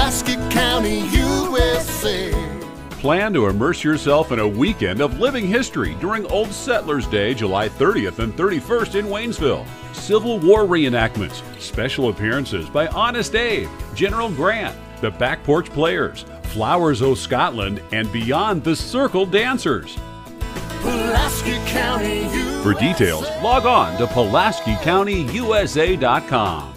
Pulaski County, USA. Plan to immerse yourself in a weekend of living history during Old Settlers Day, July 30th and 31st in Waynesville. Civil War reenactments, special appearances by Honest Abe, General Grant, the Back Porch Players, Flowers O' Scotland, and Beyond the Circle Dancers. Pulaski County, USA. For details, log on to PulaskiCountyUSA.com.